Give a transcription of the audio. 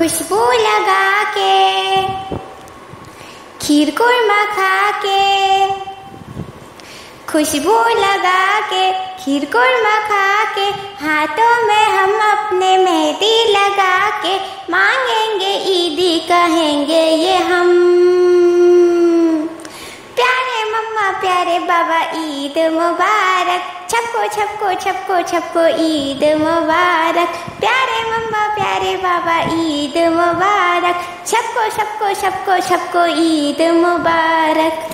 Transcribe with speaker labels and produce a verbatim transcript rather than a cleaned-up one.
Speaker 1: खुशबू लगा के, खीर कुरमा खा के, खुशबू लगा के, खीर कुरमा खा के, हाथों में हम अपने मेहंदी लगा के, मांगेंगे ईदी कहेंगे ये हम। प्यारे मम्मा प्यारे बाबा ईद मुबारक, छपको छपको छपको छपको ईद मुबारक। प्यारे मम्मा प्यारे बाबा ईद मुबारक, छपको छपको छपको छपको ईद मुबारक।